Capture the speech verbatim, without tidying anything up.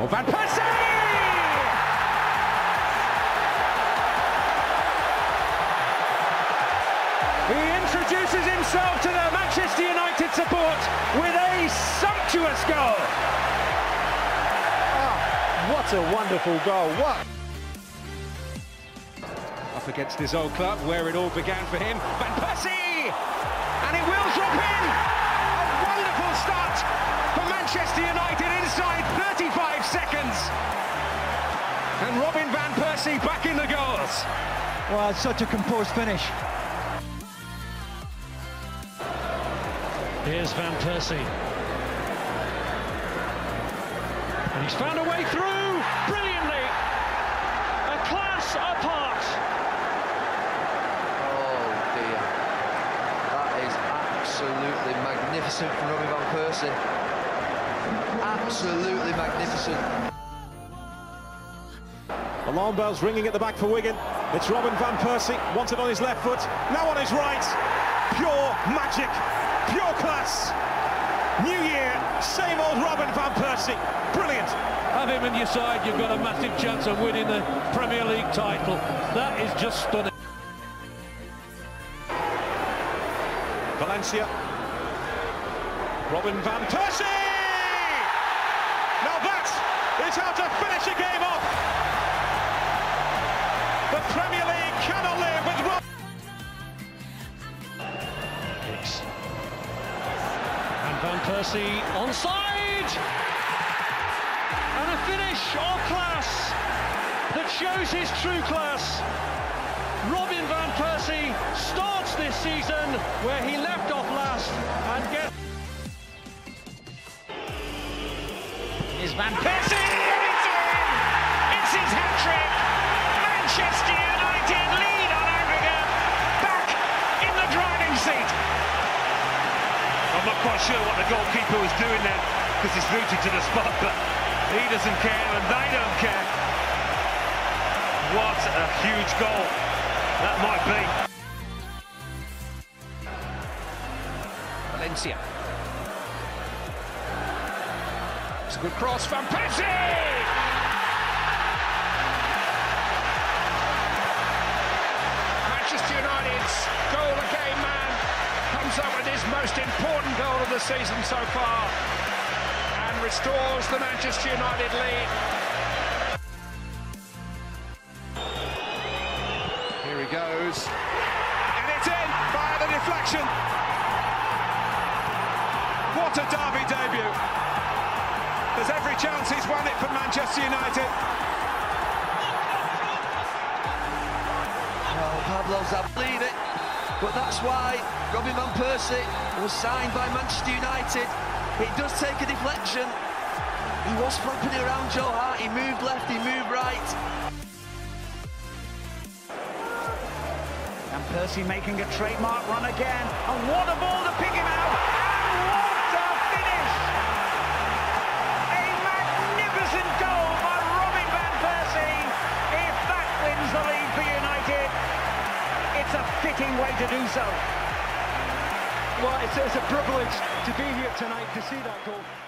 Oh, Van Persie! He introduces himself to the Manchester United support with a sumptuous goal. Oh, what a wonderful goal. What? Up against his old club, where it all began for him. Van Persie! And it will drop in! A wonderful start for Manchester United inside thirty-five seconds. And Robin Van Persie back in the goals. Well, it's such a composed finish. Here's Van Persie. And he's found a way through brilliantly. A class apart. Oh dear. That is absolutely magnificent from Robin Van Persie. Absolutely magnificent. Alarm bells ringing at the back for Wigan. It's Robin Van Persie, wanted on his left foot, now on his right. Pure magic, pure class. New year, same old Robin Van Persie. Brilliant. Have him in your side, you've got a massive chance of winning the Premier League title. That is just stunning. Valencia. Robin Van Persie! Now that is how to finish a game off. The Premier League cannot live with Robin. And Van Persie onside! And a finish of class that shows his true class. Robin Van Persie starts this season where he left off last and gets... Here's Van Persie, and it's in! It's his hat-trick! Manchester United lead on aggregate, back in the driving seat. I'm not quite sure what the goalkeeper was doing there, because he's rooted to the spot, but he doesn't care and they don't care. What a huge goal that might be. Valencia. It's a good cross, Van Persie! Manchester United's goal a game man comes up with his most important goal of the season so far and restores the Manchester United lead. Here he goes, and it's in via the deflection. What a derby debut. There's every chance he's won it for Manchester United. Oh, Pablo's, I believe it. But that's why Robin Van Persie was signed by Manchester United. It does take a deflection. He was flapping around Joe Hart. He moved left, he moved right. And Persie making a trademark run again. And what a ball to pick him out. And what a finish. A magnificent goal by Robin Van Persie. If that wins the league for United, it's a fitting way to do so. Well, it's, it's a privilege to be here tonight to see that goal.